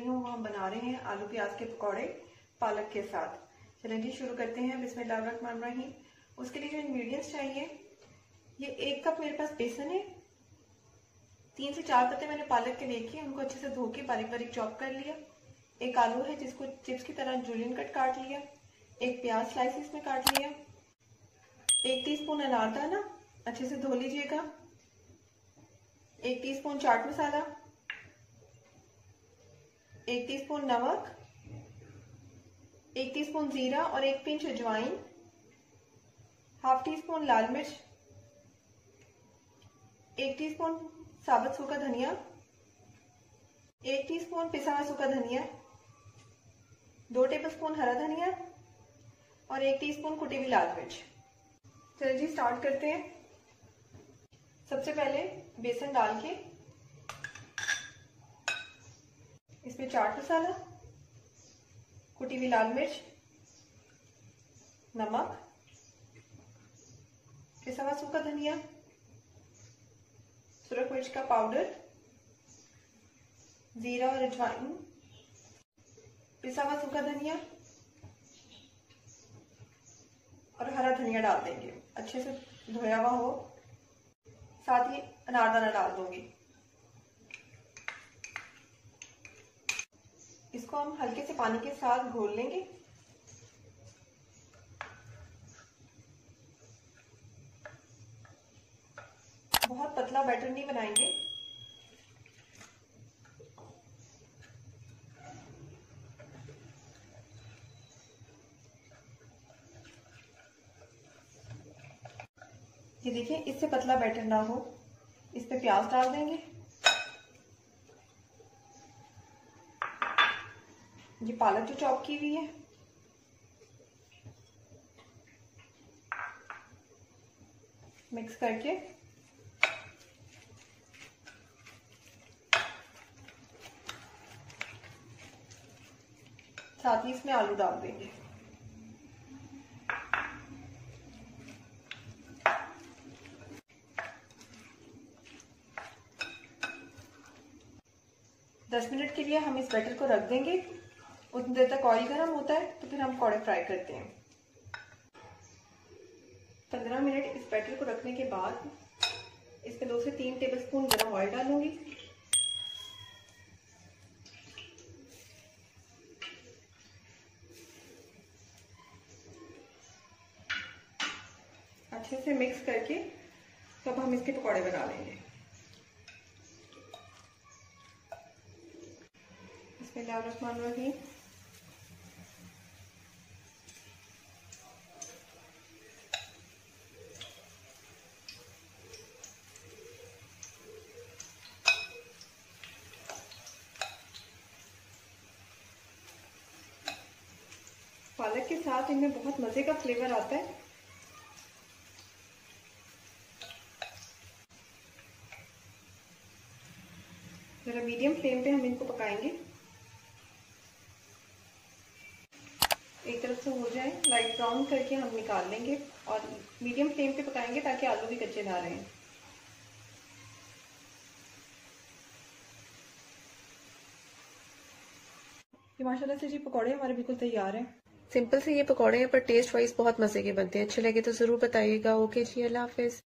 रही हूँ वो हम बना रहे हैं आलू प्याज के पकौड़े पालक के साथ। चलें जी शुरू करते हैं। बिस्मिल्लाहिर्रहमानिर्रहीम। उसके लिए जो इंग्रेडिएंट्स चाहिए, ये 1 कप मेरे पास बेसन है, 3 से 4 पत्ते मैंने पालक के लेके उनको अच्छे से धो के बारीक बारीक चॉप कर लिया। 1 आलू है जिसको चिप्स की तरह जूलियन कट काट लिया। 1 प्याज स्लाइसिस में काट लिया। 1 टीस्पून अनारदाना अच्छे से धो लीजिएगा। 1 टीस्पून चाट मसाला, 1 टीस्पून नमक, 1 टीस्पून जीरा और 1 पिंच अजवाइन, हाफ टीस्पून लाल मिर्च, 1 टीस्पून साबुत सूखा धनिया, 1 टीस्पून पिसा हुआ सूखा धनिया, 2 टेबलस्पून हरा धनिया और 1 टीस्पून कुटी हुई लाल मिर्च। चलिए जी स्टार्ट करते हैं। सबसे पहले बेसन डाल के इसमें चाट मसाला, कुटी हुई लाल मिर्च, नमक, पिसा हुआ सूखा धनिया, सुरख मिर्च का पाउडर, जीरा और अजवाइन, पिसा हुआ सूखा धनिया और हरा धनिया डाल देंगे। अच्छे से धोया हुआ हो, साथ ही अनारदाना डाल दूंगी। इसको हम हल्के से पानी के साथ घोल लेंगे। बहुत पतला बैटर नहीं बनाएंगे। ये देखिए, इससे पतला बैटर ना हो। इस पे प्याज डाल देंगे। ये पालक जो चॉप की हुई है, मिक्स करके साथ ही इसमें आलू डाल देंगे। दस मिनट के लिए हम इस बैटर को रख देंगे। उतनी देर तक ऑयल गर्म होता है तो फिर हम पकौड़े फ्राई करते हैं। 15 मिनट इस बैटर को रखने के बाद इसमें 2 से 3 टेबलस्पून गरम ऑयल डालूंगी। अच्छे से मिक्स करके तब हम इसके पकौड़े बना लेंगे। बिस्मिल्लाहिर्रहमानिर्रहीम। पालक के साथ इनमें बहुत मजे का फ्लेवर आता है। जरा मीडियम फ्लेम पे हम इनको पकाएंगे। एक तरफ से हो जाए लाइट ब्राउन करके हम निकाल लेंगे और मीडियम फ्लेम पे पकाएंगे ताकि आलू भी कच्चे ना रहें। ये माशाल्लाह से जी पकौड़े हमारे बिल्कुल तैयार हैं। सिंपल से ये पकौड़े हैं पर टेस्ट वाइज बहुत मजे के बनते हैं। अच्छे लगे तो जरूर बताइएगा। ओके जी, अल्लाह हाफिज।